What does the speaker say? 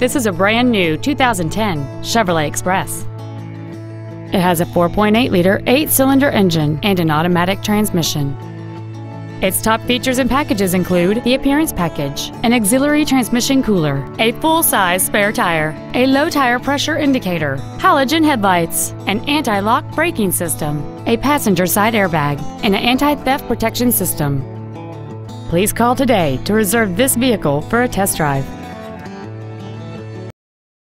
This is a brand new 2010 Chevrolet Express. It has a 4.8-liter 8-cylinder engine and an automatic transmission. Its top features and packages include the appearance package, an auxiliary transmission cooler, a full-size spare tire, a low tire pressure indicator, halogen headlights, an anti-lock braking system, a passenger side airbag, and an anti-theft protection system. Please call today to reserve this vehicle for a test drive.